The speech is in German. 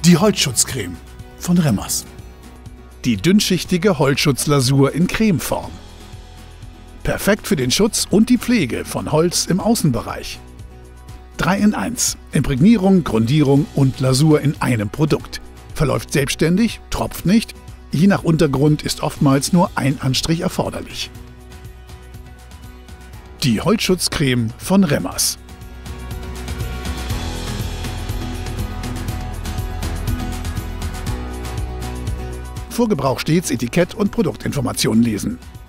Die Holzschutzcreme von Remmers. Die dünnschichtige Holzschutzlasur in Cremeform. Perfekt für den Schutz und die Pflege von Holz im Außenbereich. 3 in 1. Imprägnierung, Grundierung und Lasur in einem Produkt. Verläuft selbstständig, tropft nicht. Je nach Untergrund ist oftmals nur ein Anstrich erforderlich. Die Holzschutzcreme von Remmers. Vor Gebrauch stets Etikett und Produktinformationen lesen.